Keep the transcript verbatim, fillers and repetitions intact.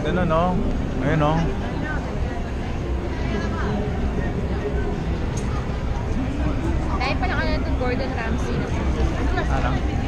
Ganun, no? Ayun, no? Dahil pa lang ano itong Gordon Ramsay na. Ano?